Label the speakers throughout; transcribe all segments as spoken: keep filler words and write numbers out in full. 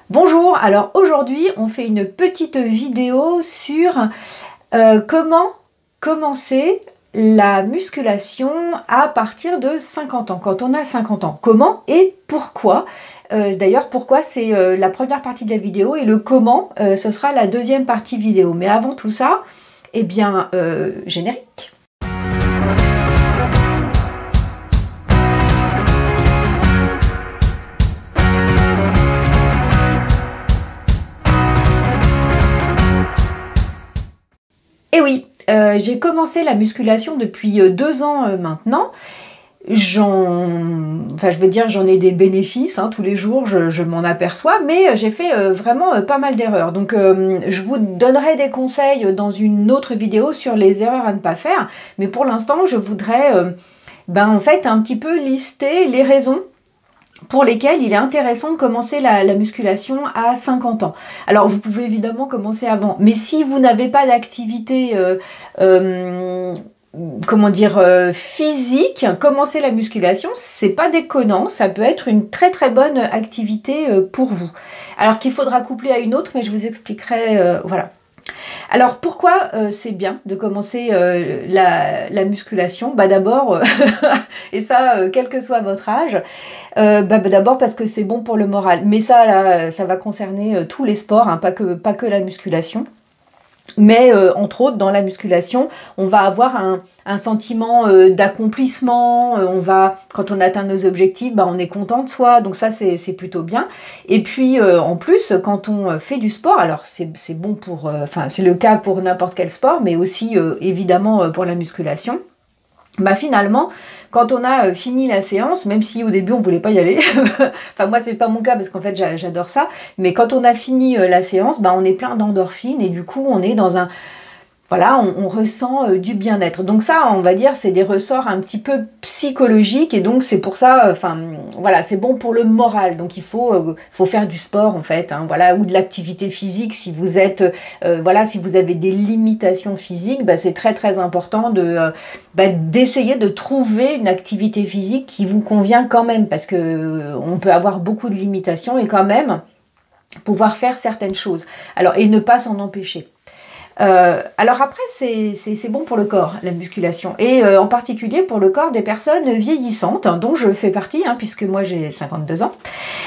Speaker 1: Bonjour, alors aujourd'hui on fait une petite vidéo sur euh, comment commencer la musculation à partir de cinquante ans, quand on a cinquante ans. Comment et pourquoi euh, D'ailleurs pourquoi c'est euh, la première partie de la vidéo et le comment euh, ce sera la deuxième partie vidéo. Mais avant tout ça, eh bien euh, générique. Et oui, euh, j'ai commencé la musculation depuis euh, deux ans euh, maintenant. J'en, enfin, je veux dire, j'en ai des bénéfices, hein, tous les jours, je, je m'en aperçois, mais j'ai fait euh, vraiment euh, pas mal d'erreurs. Donc, euh, je vous donnerai des conseils dans une autre vidéo sur les erreurs à ne pas faire. Mais pour l'instant, je voudrais, euh, ben, en fait, un petit peu lister les raisons pour lesquels il est intéressant de commencer la, la musculation à cinquante ans. Alors, vous pouvez évidemment commencer avant, mais si vous n'avez pas d'activité, euh, euh, comment dire, euh, physique, commencer la musculation, c'est pas déconnant, ça peut être une très très bonne activité euh, pour vous. Alors qu'il faudra coupler à une autre, mais je vous expliquerai, euh, voilà. Alors pourquoi euh, c'est bien de commencer euh, la, la musculation? Bah d'abord, euh, et ça euh, quel que soit votre âge, euh, bah, bah, d'abord parce que c'est bon pour le moral. Mais ça là, ça va concerner euh, tous les sports, hein, pas que, pas que la musculation. Mais euh, entre autres, dans la musculation, on va avoir un, un sentiment euh, d'accomplissement, euh, on va, quand on atteint nos objectifs, bah, on est content de soi, donc ça c'est plutôt bien. Et puis euh, en plus, quand on fait du sport, alors c'est bon pour, euh, enfin c'est le cas pour n'importe quel sport, mais aussi euh, évidemment pour la musculation, bah finalement, quand on a fini la séance, même si au début on voulait pas y aller, enfin moi c'est pas mon cas parce qu'en fait j'adore ça, mais quand on a fini la séance, bah on est plein d'endorphines et du coup on est dans un... Voilà, on, on ressent euh, du bien-être. Donc ça, on va dire, c'est des ressorts un petit peu psychologiques et donc c'est pour ça, enfin, euh, voilà, c'est bon pour le moral. Donc il faut, euh, faut faire du sport en fait, hein, voilà, ou de l'activité physique si vous êtes, euh, voilà, si vous avez des limitations physiques, bah, c'est très très important de, euh, bah, d'essayer de trouver une activité physique qui vous convient quand même, parce que euh, on peut avoir beaucoup de limitations et quand même pouvoir faire certaines choses. Alors et ne pas s'en empêcher. Euh, alors après, c'est bon pour le corps, la musculation, et euh, en particulier pour le corps des personnes vieillissantes, hein, dont je fais partie, hein, puisque moi j'ai cinquante-deux ans.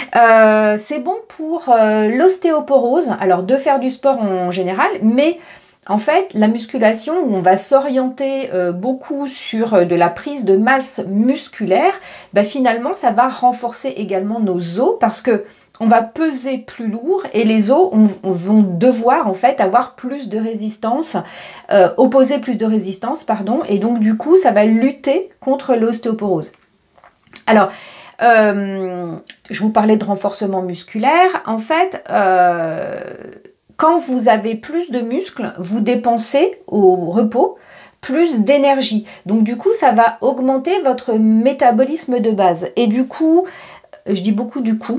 Speaker 1: Euh, c'est bon pour euh, l'ostéoporose, alors de faire du sport en général, mais en fait, la musculation, où on va s'orienter euh, beaucoup sur euh, de la prise de masse musculaire, bah, finalement, ça va renforcer également nos os, parce que on va peser plus lourd et les os on, on vont devoir en fait avoir plus de résistance, euh, opposer plus de résistance, pardon, et donc du coup ça va lutter contre l'ostéoporose. Alors, euh, je vous parlais de renforcement musculaire. En fait, euh, quand vous avez plus de muscles, vous dépensez au repos plus d'énergie. Donc du coup, ça va augmenter votre métabolisme de base. Et du coup, je dis beaucoup du coup,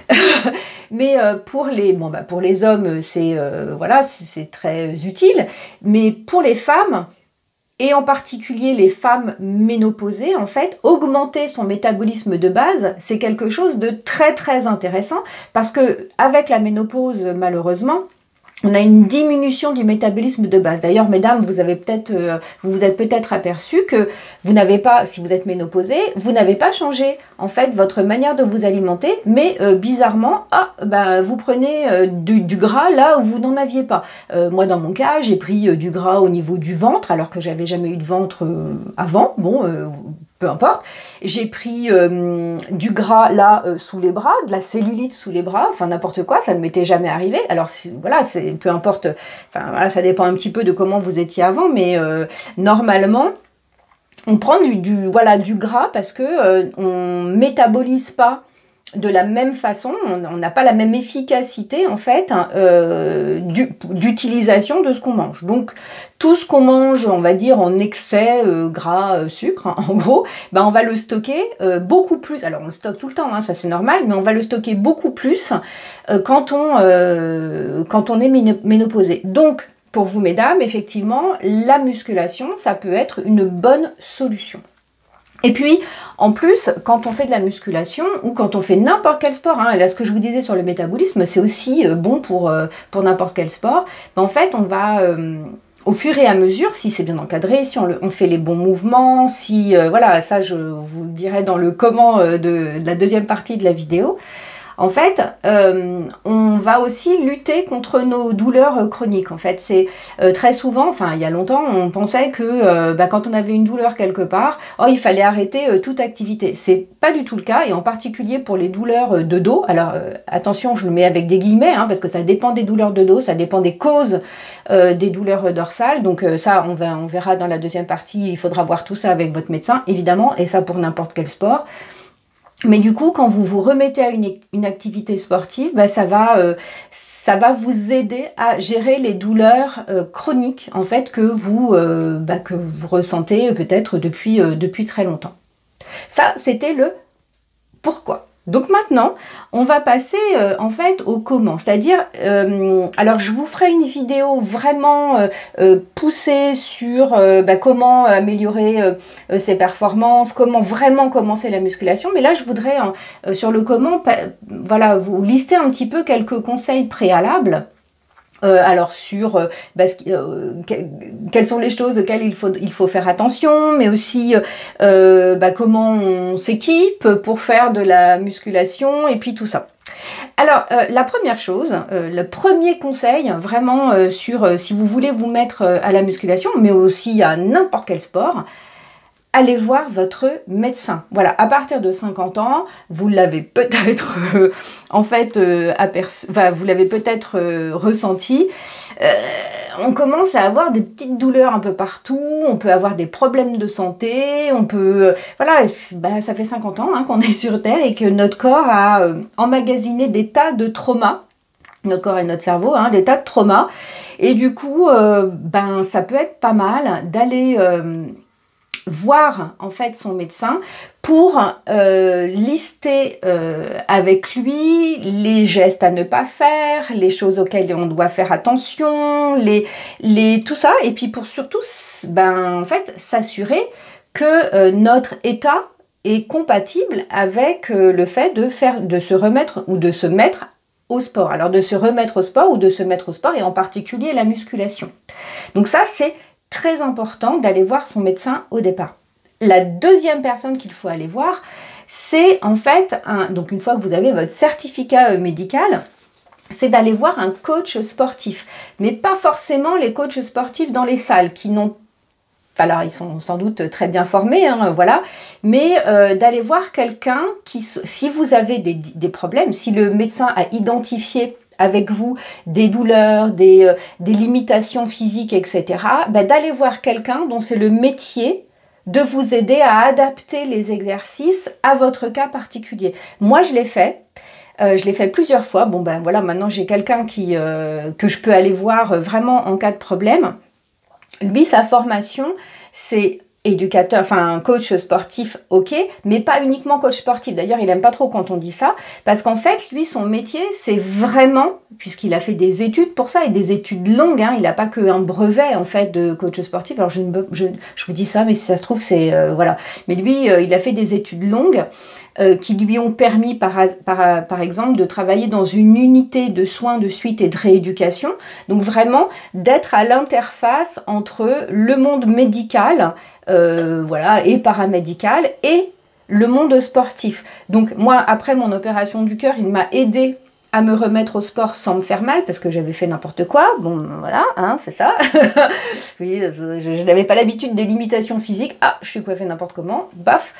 Speaker 1: mais euh, pour les, bon, bah, pour les hommes, c'est euh, voilà, c'est très utile, mais pour les femmes, et en particulier les femmes ménopausées, en fait, augmenter son métabolisme de base, c'est quelque chose de très très intéressant, parce que avec la ménopause, malheureusement, on a une diminution du métabolisme de base. D'ailleurs, mesdames, vous avez peut-être, euh, vous vous êtes peut-être aperçu que vous n'avez pas, si vous êtes ménopausée, vous n'avez pas changé en fait votre manière de vous alimenter, mais euh, bizarrement, ah, ben, vous prenez euh, du, du gras là où vous n'en aviez pas. Euh, moi, dans mon cas, j'ai pris euh, du gras au niveau du ventre, alors que j'avais jamais eu de ventre euh, avant. Bon. Euh, peu importe, j'ai pris euh, du gras là euh, sous les bras, de la cellulite sous les bras, enfin n'importe quoi, ça ne m'était jamais arrivé. Alors voilà, c'est peu importe, enfin voilà, ça dépend un petit peu de comment vous étiez avant, mais euh, normalement, on prend du, du, voilà, du gras parce que euh, on métabolise pas de la même façon, on n'a pas la même efficacité en fait hein, euh, d'utilisation de ce qu'on mange. Donc tout ce qu'on mange, on va dire en excès, euh, gras, euh, sucre, hein, en gros, ben, on va le stocker euh, beaucoup plus. Alors on le stocke tout le temps, hein, ça c'est normal, mais on va le stocker beaucoup plus euh, quand, on, euh, quand on est ménopausé. Donc pour vous mesdames, effectivement, la musculation, ça peut être une bonne solution. Et puis, en plus, quand on fait de la musculation ou quand on fait n'importe quel sport, hein, là ce que je vous disais sur le métabolisme, c'est aussi euh, bon pour, euh, pour n'importe quel sport, ben, en fait, on va, euh, au fur et à mesure, si c'est bien encadré, si on, le, on fait les bons mouvements, si, euh, voilà, ça je vous le dirai dans le comment euh, de, de la deuxième partie de la vidéo. En fait, euh, on va aussi lutter contre nos douleurs chroniques. En fait, c'est euh, très souvent, enfin il y a longtemps, on pensait que euh, bah, quand on avait une douleur quelque part, oh, il fallait arrêter euh, toute activité. C'est pas du tout le cas, et en particulier pour les douleurs de dos. Alors euh, attention, je le mets avec des guillemets, hein, parce que ça dépend des douleurs de dos, ça dépend des causes euh, des douleurs dorsales. Donc euh, ça, on, va, on verra dans la deuxième partie, il faudra voir tout ça avec votre médecin, évidemment, et ça pour n'importe quel sport. Mais du coup, quand vous vous remettez à une, une activité sportive, bah, ça va, euh, ça va vous aider à gérer les douleurs euh, chroniques en fait que vous, euh, bah, que vous ressentez peut-être depuis, euh, depuis très longtemps. Ça, c'était le pourquoi. Donc maintenant, on va passer euh, en fait au comment, c'est-à-dire, euh, alors je vous ferai une vidéo vraiment euh, euh, poussée sur euh, bah, comment améliorer euh, ses performances, comment vraiment commencer la musculation, mais là je voudrais, euh, sur le comment, voilà, vous lister un petit peu quelques conseils préalables. Euh, alors sur euh, bah, euh, que, quelles sont les choses auxquelles il faut, il faut faire attention, mais aussi euh, bah, comment on s'équipe pour faire de la musculation et puis tout ça. Alors euh, la première chose, euh, le premier conseil vraiment euh, sur euh, si vous voulez vous mettre euh, à la musculation, mais aussi à n'importe quel sport, allez voir votre médecin. Voilà, à partir de cinquante ans, vous l'avez peut-être euh, en fait euh, aperçu, enfin, vous l'avez peut-être euh, ressenti. Euh, on commence à avoir des petites douleurs un peu partout, on peut avoir des problèmes de santé, on peut, euh, voilà, bah, ça fait cinquante ans hein, qu'on est sur Terre et que notre corps a euh, emmagasiné des tas de traumas. Notre corps et notre cerveau, hein, des tas de traumas. Et du coup, euh, ben ça peut être pas mal d'aller euh, voir en fait son médecin pour euh, lister euh, avec lui les gestes à ne pas faire, les choses auxquelles on doit faire attention, les, les, tout ça, et puis pour surtout ben, en fait, s'assurer que euh, notre état est compatible avec euh, le fait de, faire, de se remettre ou de se mettre au sport. Alors de se remettre au sport ou de se mettre au sport et en particulier la musculation. Donc ça c'est très important d'aller voir son médecin au départ. La deuxième personne qu'il faut aller voir, c'est en fait, un, donc une fois que vous avez votre certificat médical, c'est d'aller voir un coach sportif. Mais pas forcément les coachs sportifs dans les salles qui n'ont alors ils sont sans doute très bien formés, hein, voilà, mais euh, d'aller voir quelqu'un qui, si vous avez des, des problèmes, si le médecin a identifié avec vous des douleurs, des, euh, des limitations physiques, et cetera, bah, d'aller voir quelqu'un dont c'est le métier de vous aider à adapter les exercices à votre cas particulier. Moi, je l'ai fait. Euh, je l'ai fait plusieurs fois. Bon, ben voilà, maintenant j'ai quelqu'un qui euh, que je peux aller voir vraiment en cas de problème. Lui, sa formation, c'est éducateur, enfin coach sportif, ok, mais pas uniquement coach sportif. D'ailleurs, il n'aime pas trop quand on dit ça, parce qu'en fait, lui, son métier, c'est vraiment, puisqu'il a fait des études pour ça, et des études longues, hein, il n'a pas qu'un brevet, en fait, de coach sportif. Alors, je, je, je vous dis ça, mais si ça se trouve, c'est... Euh, voilà. Mais lui, euh, il a fait des études longues, Euh, qui lui ont permis par, par, par exemple de travailler dans une unité de soins de suite et de rééducation, donc vraiment d'être à l'interface entre le monde médical euh, voilà, et paramédical et le monde sportif. Donc moi, après mon opération du cœur, il m'a aidé à me remettre au sport sans me faire mal parce que j'avais fait n'importe quoi. Bon, voilà, hein, c'est ça. Oui, je, je n'avais pas l'habitude des limitations physiques. Ah, je suis coiffée n'importe comment. Baf.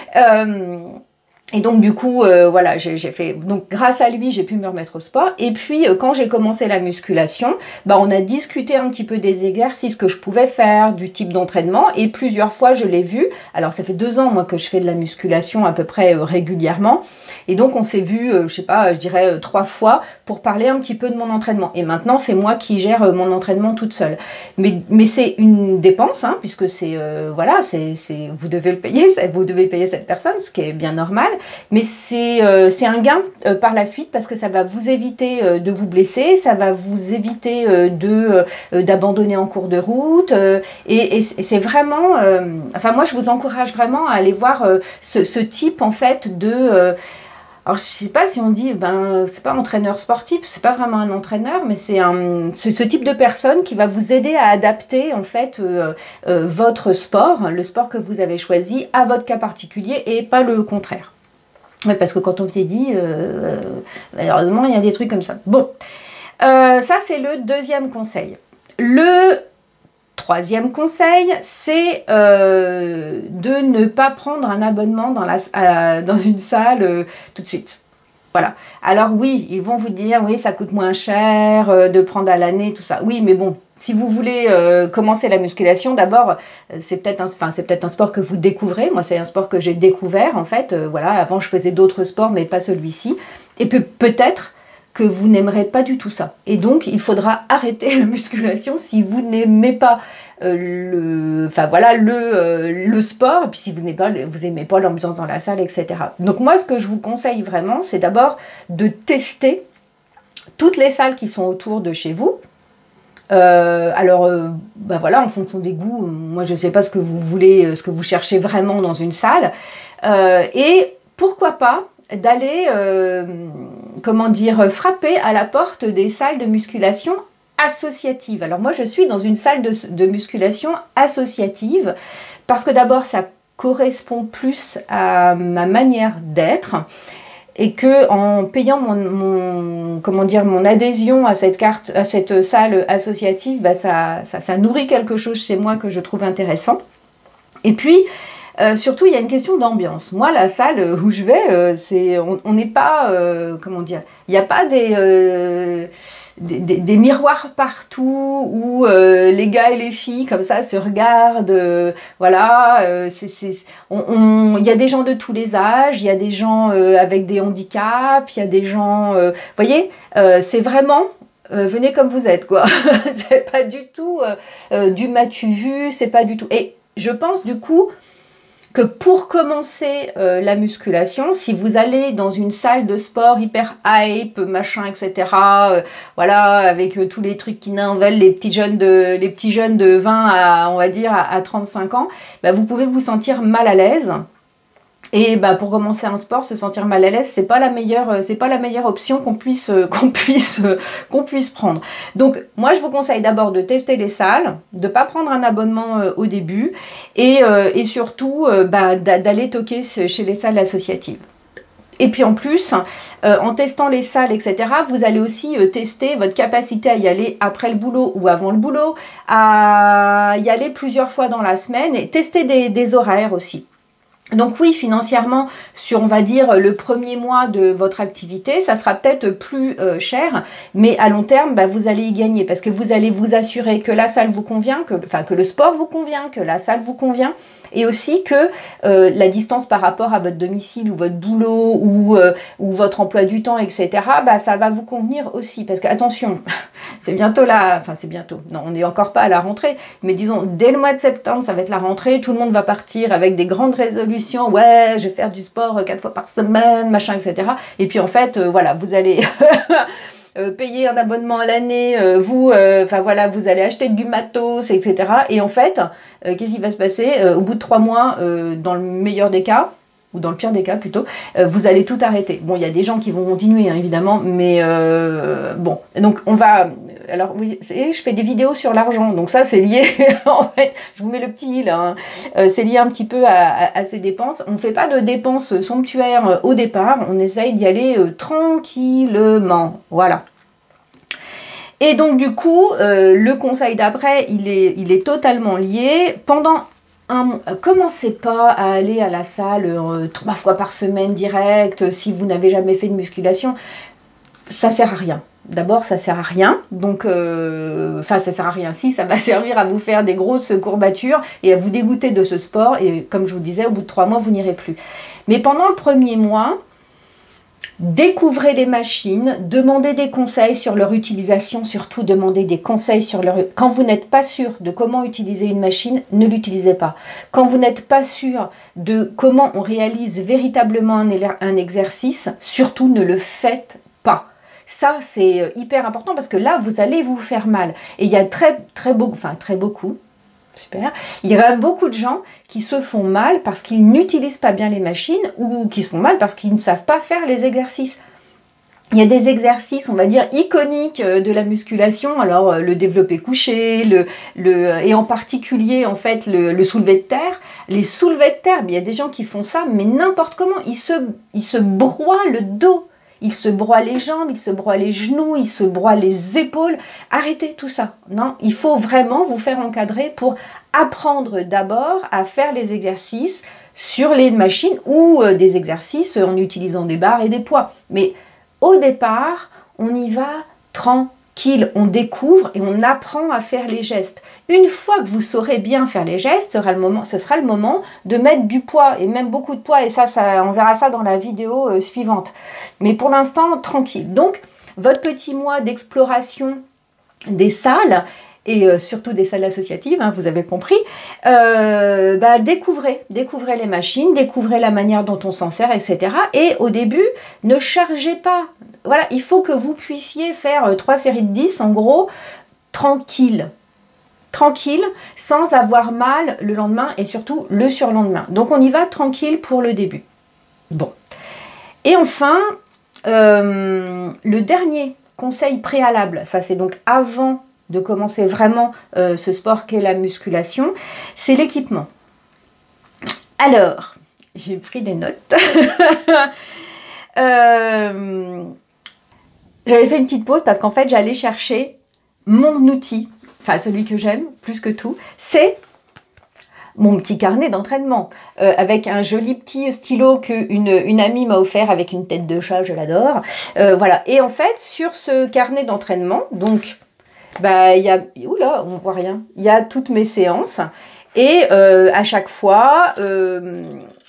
Speaker 1: Euh, Et donc du coup, euh, voilà, j'ai fait. Donc grâce à lui, j'ai pu me remettre au sport. Et puis euh, quand j'ai commencé la musculation, bah on a discuté un petit peu des exercices que je pouvais faire, du type d'entraînement. Et plusieurs fois, je l'ai vu. Alors ça fait deux ans moi que je fais de la musculation à peu près euh, régulièrement. Et donc on s'est vu, euh, je sais pas, je dirais euh, trois fois pour parler un petit peu de mon entraînement. Et maintenant, c'est moi qui gère euh, mon entraînement toute seule. Mais mais c'est une dépense, hein, puisque c'est euh, voilà, c'est vous devez le payer, vous devez payer cette personne, ce qui est bien normal. mais c'est euh, c'est un gain euh, par la suite parce que ça va vous éviter euh, de vous blesser, ça va vous éviter euh, de euh, d'abandonner en cours de route, euh, et, et c'est vraiment, euh, enfin moi je vous encourage vraiment à aller voir euh, ce, ce type en fait de euh, alors, je sais pas si on dit, ben, c'est pas entraîneur sportif, c'est pas vraiment un entraîneur, mais c'est un, c'est ce type de personne qui va vous aider à adapter, en fait, euh, euh, votre sport, le sport que vous avez choisi, à votre cas particulier et pas le contraire. Ouais, parce que quand on vieillit, euh, malheureusement, il y a des trucs comme ça. Bon, euh, ça, c'est le deuxième conseil. Le troisième conseil, c'est euh, de ne pas prendre un abonnement dans, la, euh, dans une salle euh, tout de suite. Voilà. Alors oui, ils vont vous dire, oui, ça coûte moins cher euh, de prendre à l'année, tout ça. Oui, mais bon, si vous voulez euh, commencer la musculation, d'abord, euh, c'est peut-être un, enfin, c'est peut-être un sport que vous découvrez. Moi, c'est un sport que j'ai découvert, en fait. Euh, voilà, avant, je faisais d'autres sports, mais pas celui-ci. Et peut- peut-être que vous n'aimerez pas du tout ça. Et donc, il faudra arrêter la musculation si vous n'aimez pas euh, le, enfin, voilà, le, euh, le sport, et puis si vous n'aimez pas, vous aimez pas l'ambiance dans la salle, et cetera. Donc moi, ce que je vous conseille vraiment, c'est d'abord de tester toutes les salles qui sont autour de chez vous. Euh, alors, euh, bah voilà, en fonction des goûts, moi, je ne sais pas ce que vous voulez, ce que vous cherchez vraiment dans une salle. Euh, et pourquoi pas d'aller, euh, comment dire, frapper à la porte des salles de musculation associatives. Alors moi, je suis dans une salle de, de musculation associative parce que d'abord, ça correspond plus à ma manière d'être et que en payant mon, mon, comment dire, mon adhésion à cette carte, à cette salle associative, bah ça, ça, ça nourrit quelque chose chez moi que je trouve intéressant. Et puis, Euh, surtout, il y a une question d'ambiance. Moi, la salle où je vais, euh, c'est, on n'est pas, euh, comment dire, il n'y a pas des, euh, des, des, des miroirs partout où euh, les gars et les filles comme ça se regardent. Euh, voilà, euh, c'est, c'est, on, on, il y a des gens de tous les âges, il y a des gens euh, avec des handicaps, il y a des gens, euh, vous voyez, euh, c'est vraiment. Euh, venez comme vous êtes, quoi. C'est pas du tout euh, euh, du m'as-tu vu, c'est pas du tout. Et je pense du coup que pour commencer euh, la musculation, si vous allez dans une salle de sport hyper hype, machin, et cetera, euh, voilà, avec euh, tous les trucs qui n'enveulent les petits jeunes de, les petits jeunes de vingt à, on va dire, à, à trente-cinq ans, bah, vous pouvez vous sentir mal à l'aise. Et bah, pour commencer un sport, se sentir mal à l'aise, c'est pas la meilleure, c'est pas la meilleure option qu'on puisse, qu'on puisse, qu'on puisse prendre. Donc, moi, je vous conseille d'abord de tester les salles, de pas prendre un abonnement euh, au début, et, euh, et surtout euh, bah, d'aller toquer chez les salles associatives. Et puis en plus, euh, en testant les salles, et cetera, vous allez aussi euh, tester votre capacité à y aller après le boulot ou avant le boulot, à y aller plusieurs fois dans la semaine, et tester des, des horaires aussi. Donc oui, financièrement, sur on va dire le premier mois de votre activité, ça sera peut-être plus euh, cher, mais à long terme, bah, vous allez y gagner parce que vous allez vous assurer que la salle vous convient, que, enfin, que le sport vous convient, que la salle vous convient, et aussi que euh, la distance par rapport à votre domicile ou votre boulot ou, euh, ou votre emploi du temps, et cetera, bah, ça va vous convenir aussi. Parce que attention, c'est bientôt là, enfin c'est bientôt, non, on n'est encore pas à la rentrée, mais disons, dès le mois de septembre, ça va être la rentrée, tout le monde va partir avec des grandes résolutions, ouais, je vais faire du sport quatre fois par semaine, machin, et cetera. Et puis en fait, euh, voilà, vous allez... Euh, payer un abonnement à l'année, euh, vous, enfin euh, voilà, vous allez acheter du matos, et cetera. Et en fait, euh, qu'est-ce qui va se passer euh, au bout de trois mois, euh, dans le meilleur des cas, ou dans le pire des cas plutôt, euh, vous allez tout arrêter. Bon, il y a des gens qui vont continuer, hein, évidemment, mais euh, bon. Donc on va, alors oui, je fais des vidéos sur l'argent, donc ça c'est lié. En fait, je vous mets le petit là. Hein. Euh, c'est lié un petit peu à, à, à ces dépenses. On ne fait pas de dépenses somptuaires euh, au départ. On essaye d'y aller euh, tranquillement. Voilà. Et donc du coup, euh, le conseil d'après, il est, il est totalement lié. Pendant un, commencez pas à aller à la salle euh, trois fois par semaine direct si vous n'avez jamais fait de musculation. Ça sert à rien. D'abord, ça sert à rien. Donc, euh, enfin, ça sert à rien. Si, ça va servir à vous faire des grosses courbatures et à vous dégoûter de ce sport. Et comme je vous disais, au bout de trois mois, vous n'irez plus. Mais pendant le premier mois, Découvrez les machines, demandez des conseils sur leur utilisation, surtout demandez des conseils sur leur... Quand vous n'êtes pas sûr de comment utiliser une machine, ne l'utilisez pas. Quand vous n'êtes pas sûr de comment on réalise véritablement un, un exercice, surtout ne le faites pas. Ça, c'est hyper important parce que là, vous allez vous faire mal. Et il y a très, très beaucoup, enfin très beaucoup, super. Il y a beaucoup de gens qui se font mal parce qu'ils n'utilisent pas bien les machines ou qui se font mal parce qu'ils ne savent pas faire les exercices. Il y a des exercices, on va dire, iconiques de la musculation. Alors, le développé couché, le, le, et en particulier, en fait, le, le soulevé de terre. Les soulevés de terre, il y a des gens qui font ça, mais n'importe comment. Ils se, ils se broient le dos. Il se broie les jambes, il se broie les genoux, il se broie les épaules. Arrêtez tout ça. Non, il faut vraiment vous faire encadrer pour apprendre d'abord à faire les exercices sur les machines ou euh, des exercices en utilisant des barres et des poids. Mais au départ, on y va tranquille. On découvre et on apprend à faire les gestes. Une fois que vous saurez bien faire les gestes, ce sera le moment, ce sera le moment de mettre du poids et même beaucoup de poids. Et ça, ça on verra ça dans la vidéo euh, suivante. Mais pour l'instant, tranquille. Donc, votre petit mois d'exploration des salles, et euh, surtout des salles associatives, hein, vous avez compris, euh, bah, découvrez, découvrez les machines, découvrez la manière dont on s'en sert, et cetera. Et au début, ne chargez pas. Voilà, il faut que vous puissiez faire euh, trois séries de dix, en gros, tranquille. Tranquille, sans avoir mal le lendemain et surtout le surlendemain. Donc, on y va tranquille pour le début. Bon. Et enfin, euh, le dernier conseil préalable, ça c'est donc avant de commencer vraiment euh, ce sport qu'est la musculation, c'est l'équipement. Alors, j'ai pris des notes. euh, J'avais fait une petite pause parce qu'en fait, j'allais chercher mon outil, enfin celui que j'aime plus que tout, c'est mon petit carnet d'entraînement euh, avec un joli petit stylo qu'une une amie m'a offert avec une tête de chat, je l'adore. Euh, voilà. Et en fait, sur ce carnet d'entraînement, donc, bah, il y a, oula, on voit rien. Il y a toutes mes séances et euh, à chaque fois, euh,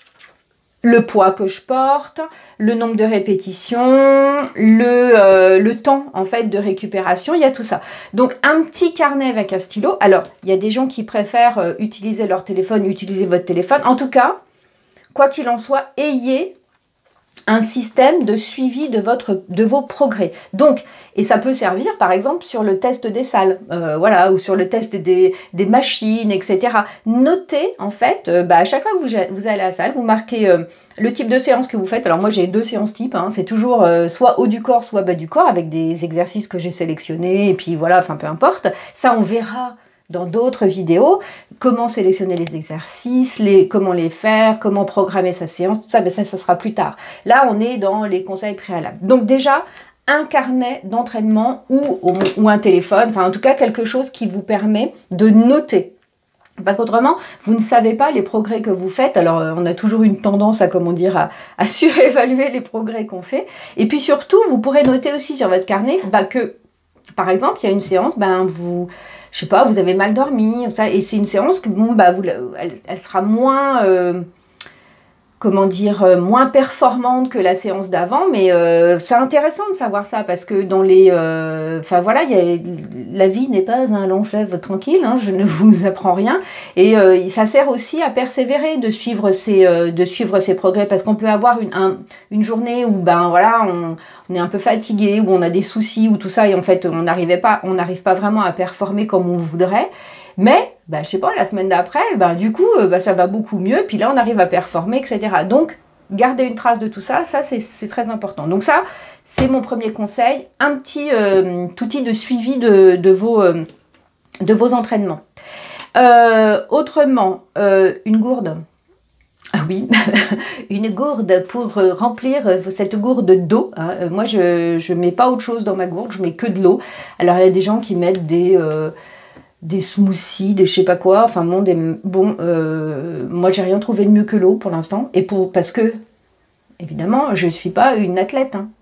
Speaker 1: le poids que je porte, le nombre de répétitions, le, euh, le temps en fait de récupération, il y a tout ça. Donc un petit carnet avec un stylo. Alors, il y a des gens qui préfèrent euh, utiliser leur téléphone, utiliser votre téléphone. En tout cas, quoi qu'il en soit, ayez un système de suivi de, votre, de vos progrès. Donc, et ça peut servir par exemple sur le test des salles, euh, voilà, ou sur le test des, des machines, et cetera. Notez en fait, euh, bah, à chaque fois que vous, vous allez à la salle, vous marquez euh, le type de séance que vous faites. Alors moi j'ai deux séances types, hein, c'est toujours euh, soit haut du corps, soit bas du corps, avec des exercices que j'ai sélectionnés, et puis voilà, enfin peu importe. Ça on verra dans d'autres vidéos, comment sélectionner les exercices, les, comment les faire, comment programmer sa séance, tout ça, mais ça, ça sera plus tard. Là, on est dans les conseils préalables. Donc déjà, un carnet d'entraînement ou, ou un téléphone, enfin en tout cas quelque chose qui vous permet de noter. Parce qu'autrement, vous ne savez pas les progrès que vous faites. Alors, on a toujours une tendance à, comment dire, à, à surévaluer les progrès qu'on fait. Et puis surtout, vous pourrez noter aussi sur votre carnet bah, que, par exemple, il y a une séance, ben vous... je sais pas, vous avez mal dormi, ça, et c'est une séance que, bon, bah, vous, elle, elle sera moins, euh, comment dire, euh, moins performante que la séance d'avant, mais euh, c'est intéressant de savoir ça, parce que dans les, euh, enfin voilà, y a, la vie n'est pas un long fleuve tranquille, hein, je ne vous apprends rien, et euh, ça sert aussi à persévérer, de suivre ses, euh, de suivre ses progrès, parce qu'on peut avoir une, un, une journée où, ben voilà, on, on est un peu fatigué, où on a des soucis, ou tout ça, et en fait, on n'arrivait pas, on n'arrive pas vraiment à performer comme on voudrait. Mais, bah, je sais pas, la semaine d'après, bah, du coup, bah, ça va beaucoup mieux, puis là, on arrive à performer, et cetera. Donc, garder une trace de tout ça, ça, c'est très important. Donc ça, c'est mon premier conseil, un petit euh, outil de suivi de, de, vos, euh, de vos entraînements. Euh, autrement, euh, une gourde. Ah oui, une gourde pour remplir cette gourde d'eau. Hein. Moi, je ne mets pas autre chose dans ma gourde, je mets que de l'eau. Alors, il y a des gens qui mettent des... Euh, des smoothies, des je sais pas quoi, enfin bon, des, bon euh, moi j'ai rien trouvé de mieux que l'eau pour l'instant, et pour, parce que, évidemment, je suis pas une athlète, hein.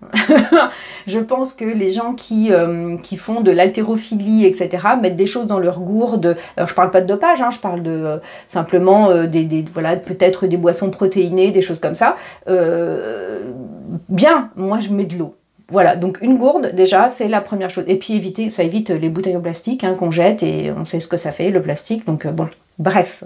Speaker 1: Je pense que les gens qui, euh, qui font de l'haltérophilie, et cetera, mettent des choses dans leur gourde, alors je parle pas de dopage, hein, je parle de, euh, simplement, euh, des, des, voilà, peut-être des boissons protéinées, des choses comme ça, euh, bien, moi je mets de l'eau. Voilà, donc une gourde, déjà, c'est la première chose. Et puis éviter, ça évite les bouteilles en plastique hein, qu'on jette, et on sait ce que ça fait, le plastique. Donc euh, bon, bref.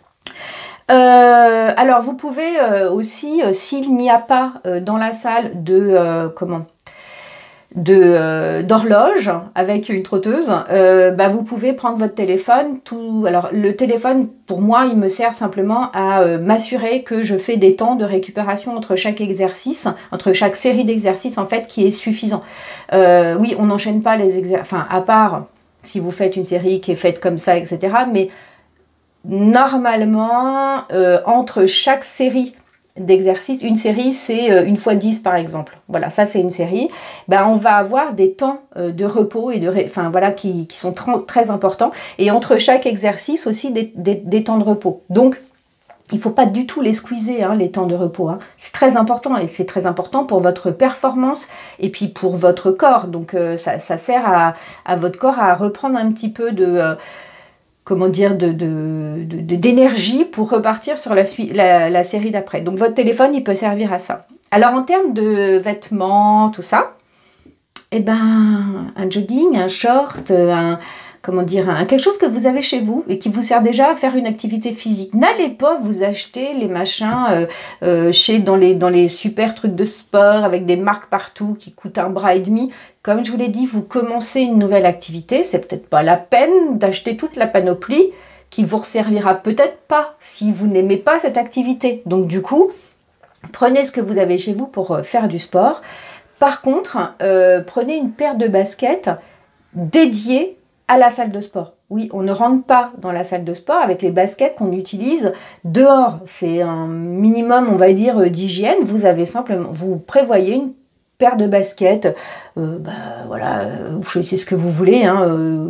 Speaker 1: Euh, alors vous pouvez euh, aussi, euh, s'il n'y a pas euh, dans la salle de... Euh, comment de euh, d'horloge avec une trotteuse, euh, bah vous pouvez prendre votre téléphone. Tout, alors le téléphone pour moi il me sert simplement à euh, m'assurer que je fais des temps de récupération entre chaque exercice, entre chaque série d'exercices en fait qui est suffisant. Euh, oui, on n'enchaîne pas les exercices, enfin à part si vous faites une série qui est faite comme ça, et cetera. Mais normalement euh, entre chaque série d'exercices, une série c'est euh, une fois dix par exemple, voilà, ça c'est une série, ben, on va avoir des temps euh, de repos et de ré... enfin voilà qui, qui sont très importants, et entre chaque exercice aussi des, des, des temps de repos. Donc il ne faut pas du tout les squeezer hein, les temps de repos, hein. C'est très important, et c'est très important pour votre performance et puis pour votre corps. Donc euh, ça, ça sert à, à votre corps à reprendre un petit peu de euh, comment dire, de, de, de, d'énergie pour repartir sur la, la, la série d'après. Donc votre téléphone, il peut servir à ça. Alors en termes de vêtements, tout ça, eh ben, un jogging, un short, un, comment dire, un, quelque chose que vous avez chez vous et qui vous sert déjà à faire une activité physique. N'allez pas vous acheter les machins euh, euh, chez, dans, les, dans les super trucs de sport avec des marques partout qui coûtent un bras et demi. Comme je vous l'ai dit, vous commencez une nouvelle activité, c'est peut-être pas la peine d'acheter toute la panoplie qui vous servira peut-être pas si vous n'aimez pas cette activité. Donc du coup, prenez ce que vous avez chez vous pour faire du sport. Par contre, euh, prenez une paire de baskets dédiées à la salle de sport. Oui, on ne rentre pas dans la salle de sport avec les baskets qu'on utilise dehors. C'est un minimum, on va dire, d'hygiène. Vous avez simplement, vous prévoyez une paire de baskets, euh, bah, voilà, euh, vous choisissez ce que vous voulez, hein, euh,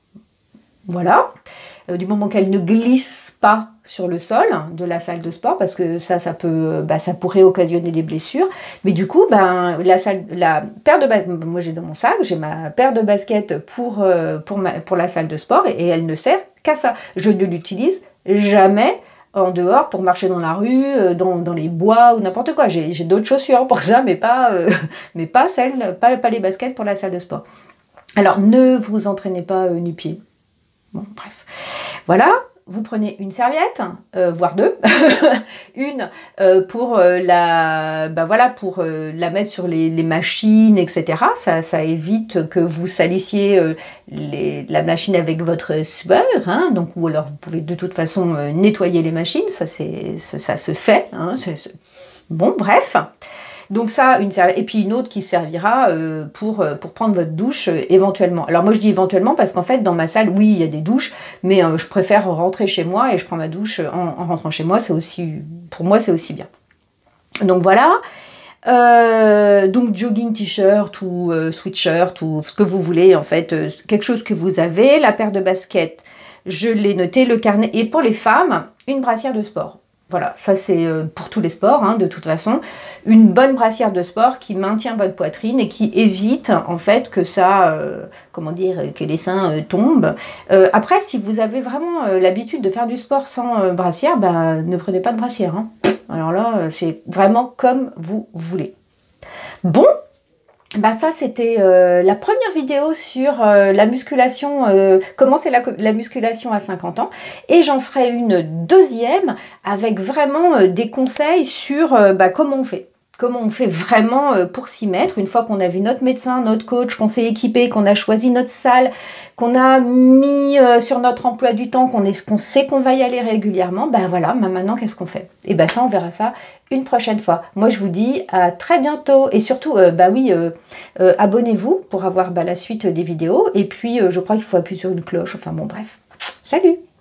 Speaker 1: voilà, euh, du moment qu'elle ne glisse pas sur le sol de la salle de sport, parce que ça, ça peut, bah, ça pourrait occasionner des blessures. Mais du coup, ben, la, salle, la paire de baskets, moi j'ai dans mon sac, j'ai ma paire de baskets pour, euh, pour, ma, pour la salle de sport, et, et elle ne sert qu'à ça. Je ne l'utilise jamais en dehors pour marcher dans la rue, dans, dans les bois ou n'importe quoi. J'ai d'autres chaussures pour ça, mais pas, euh, mais pas celles, pas, pas les baskets pour la salle de sport. Alors ne vous entraînez pas euh, nu-pieds. Bon, bref. Voilà, vous prenez une serviette, euh, voire deux, une euh, pour euh, la, bah voilà, pour euh, la mettre sur les, les machines, et cetera. Ça, ça évite que vous salissiez euh, les, la machine avec votre sueur, hein, donc ou alors vous pouvez de toute façon euh, nettoyer les machines, ça c'est, ça, ça se fait. Hein, c'est, c'est... Bon, bref. Donc ça, une serviette, et puis une autre qui servira euh, pour, euh, pour prendre votre douche euh, éventuellement. Alors moi je dis éventuellement parce qu'en fait dans ma salle, oui il y a des douches, mais euh, je préfère rentrer chez moi et je prends ma douche en, en rentrant chez moi, c'est aussi, pour moi c'est aussi bien. Donc voilà, euh, donc jogging, t-shirt ou euh, sweatshirt ou ce que vous voulez en fait, euh, quelque chose que vous avez, la paire de baskets, je l'ai noté, le carnet, et pour les femmes, une brassière de sport. Voilà, ça c'est pour tous les sports, hein, de toute façon. Une bonne brassière de sport qui maintient votre poitrine et qui évite en fait que ça, euh, comment dire, que les seins euh, tombent. Euh, après, si vous avez vraiment euh, l'habitude de faire du sport sans euh, brassière, ben, ne prenez pas de brassière. Hein. Alors là, euh, c'est vraiment comme vous voulez. Bon. Bah ça c'était euh, la première vidéo sur euh, la musculation, euh, commencer la, la musculation à cinquante ans, et j'en ferai une deuxième avec vraiment euh, des conseils sur euh, bah, comment on fait. Comment on fait vraiment euh, pour s'y mettre, une fois qu'on a vu notre médecin, notre coach, qu'on s'est équipé, qu'on a choisi notre salle, qu'on a mis euh, sur notre emploi du temps, qu'on qu'on sait qu'on va y aller régulièrement, ben voilà, bah maintenant qu'est-ce qu'on fait? Et ben ça on verra ça une prochaine fois. Moi je vous dis à très bientôt, et surtout, euh, bah oui, euh, euh, abonnez-vous pour avoir bah, la suite des vidéos, et puis euh, je crois qu'il faut appuyer sur une cloche, enfin bon bref, salut!